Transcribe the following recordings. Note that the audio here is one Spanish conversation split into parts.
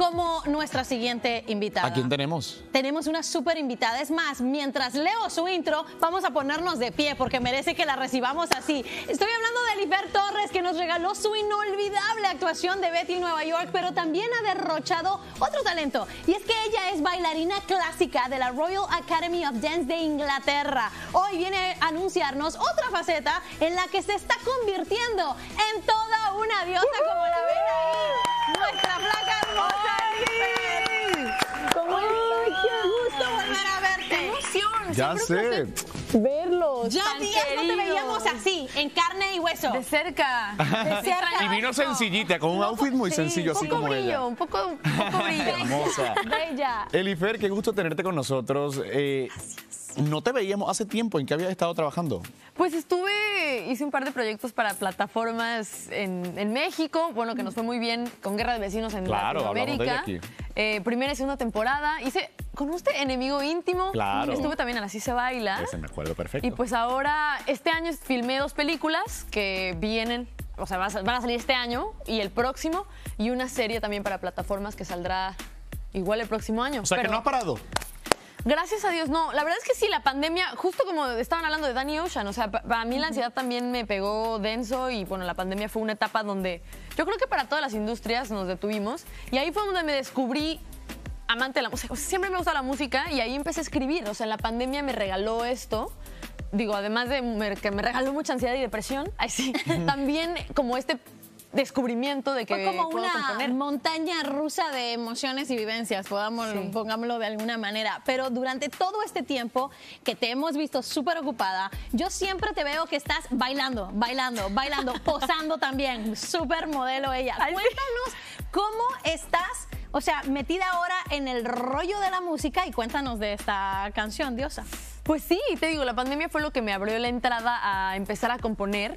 como nuestra siguiente invitada. ¿A quién tenemos? Tenemos una súper invitada. Es más, mientras leo su intro, vamos a ponernos de pie porque merece que la recibamos así. Estoy hablando de Elifer Torres, que nos regaló su inolvidable actuación de Betty en Nueva York, pero también ha derrochado otro talento. Y es que ella es bailarina clásica de la Royal Academy of Dance de Inglaterra. Hoy viene a anunciarnos otra faceta en la que se está convirtiendo en toda una diosa, como la ven ahí. Nuestra flaca hermosa Elifer. ¿Cómo estás? ¡Qué gusto volver a verte! ¡Qué emoción! Ya sé. Verlos. Ya tan días no te queridos. veíamos así, en carne y hueso. De cerca. De cerca. Y vino sencillita, con un outfit muy sencillo, así como ella. Un poco brillo. Hermosa. Bella. Elifer, qué gusto tenerte con nosotros. No te veíamos hace tiempo. ¿En qué habías estado trabajando? Pues hice un par de proyectos para plataformas en México, bueno, que nos fue muy bien con Guerra de Vecinos en Claro, hablamos de ella Latinoamérica. aquí. Primera y segunda temporada. ¿Conoce Enemigo Íntimo? Claro. Estuve también en Así se baila. Ese me acuerdo perfecto. Y pues ahora, este año filmé 2 películas que vienen, o sea, van a salir este año y el próximo, y una serie también para plataformas que saldrá igual el próximo año. O sea, que no has parado. Gracias a Dios, no. La verdad es que sí, la pandemia, justo como estaban hablando de Danny Ocean, o sea, para mí la ansiedad también me pegó denso y bueno, la pandemia fue una etapa donde yo creo que para todas las industrias nos detuvimos y ahí fue donde me descubrí amante de la música. O sea, siempre me gusta la música y ahí empecé a escribir. O sea, la pandemia me regaló esto. Digo, además de que me regaló mucha ansiedad y depresión, ahí sí, también como este descubrimiento de que Fue como puedo una componer. montaña rusa de emociones y vivencias, pongámoslo de alguna manera. Pero durante todo este tiempo que te hemos visto súper ocupada, yo siempre te veo que estás bailando, posando también, súper modelo ella. Ay, sí. Cuéntanos cómo estás, o sea, metida ahora en el rollo de la música y cuéntanos de esta canción, Diosa. Pues sí, te digo, la pandemia fue lo que me abrió la entrada a empezar a componer.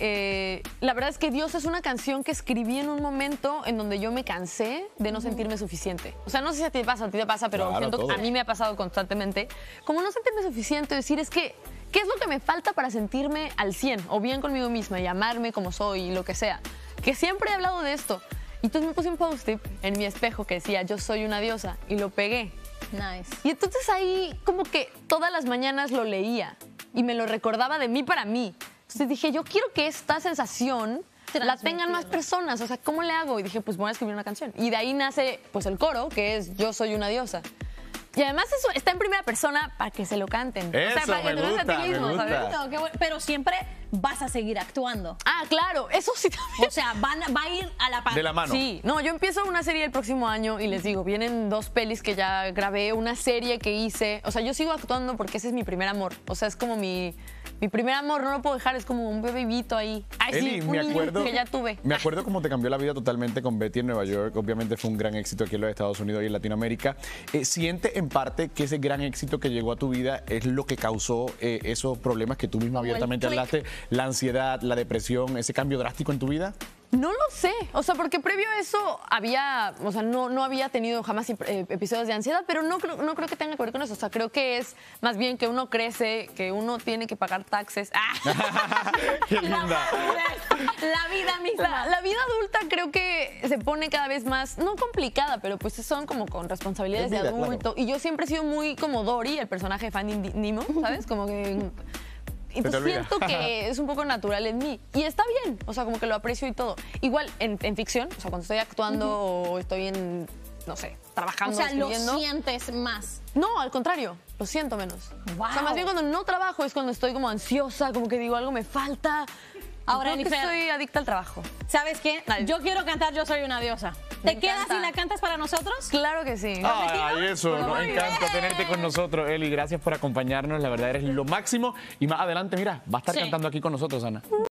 La verdad es que Dios es una canción que escribí en un momento en donde yo me cansé de no sentirme suficiente. O sea, no sé si a ti te pasa, pero Claro, siento que todo. a mí me ha pasado constantemente. Como no sentirme suficiente, decir es que, ¿qué es lo que me falta para sentirme al 100 o bien conmigo misma y amarme como soy y lo que sea? Que siempre he hablado de esto. Y entonces me puse un post-it en mi espejo que decía, yo soy una diosa, y lo pegué. Nice. Y entonces ahí como que todas las mañanas lo leía y me lo recordaba de mí para mí. Entonces dije, yo quiero que esta sensación la tengan más personas. O sea, ¿cómo le hago? Y dije, pues voy a escribir una canción. Y de ahí nace pues el coro, que es Yo soy una diosa. Y además eso está en primera persona para que se lo canten. Eso, para que me te lo hagas a ti gusta, me mismo, gusta. ¿sabes? No, qué bueno. Pero siempre vas a seguir actuando. Ah, claro, eso sí también. O sea, va a ir a la par. De la mano. Sí, no, yo empiezo una serie el próximo año y les digo, vienen 2 pelis que ya grabé, una serie que hice. O sea, yo sigo actuando porque ese es mi primer amor. O sea, es como mi primer amor, no lo puedo dejar, es como un bebito ahí. Ay, Eli, sí, un me niño acuerdo que ya tuve. Me acuerdo cómo te cambió la vida totalmente con Betty en Nueva York. Obviamente fue un gran éxito aquí en los Estados Unidos y en Latinoamérica. ¿Siente en parte que ese gran éxito que llegó a tu vida es lo que causó esos problemas que tú misma Como el abiertamente click. hablaste? La ansiedad, la depresión, ese cambio drástico en tu vida. No lo sé, o sea, porque previo a eso no había tenido jamás episodios de ansiedad, pero no creo que tenga que ver con eso. O sea, creo que es más bien que uno crece, que uno tiene que pagar taxes. Qué linda. La vida misma. La vida adulta creo que se pone cada vez más, no complicada, pero pues son como con responsabilidades Es vida, de adulto. claro. Y yo siempre he sido muy como Dory, el personaje de Finding Nemo, ¿sabes? Como que... Entonces olvida. siento que es un poco natural en mí. Y está bien, o sea, como que lo aprecio y todo. Igual en ficción, o sea, cuando estoy actuando o estoy en, no sé, trabajando, O sea, lo escribiendo. sientes más. No, al contrario, lo siento menos. Wow. O sea, más bien cuando no trabajo es cuando estoy como ansiosa, como que digo algo me falta. Ahora, Creo que Elifer, soy adicta al trabajo. ¿sabes qué? Ay. Yo quiero cantar Yo soy una diosa. Me ¿Te quedas encanta. y la cantas para nosotros? Claro que sí. Ay, eso, nos Muy encanta bien. tenerte con nosotros, Eli. Gracias por acompañarnos, la verdad eres lo máximo. Y más adelante, mira, va a estar Sí. cantando aquí con nosotros, Ana.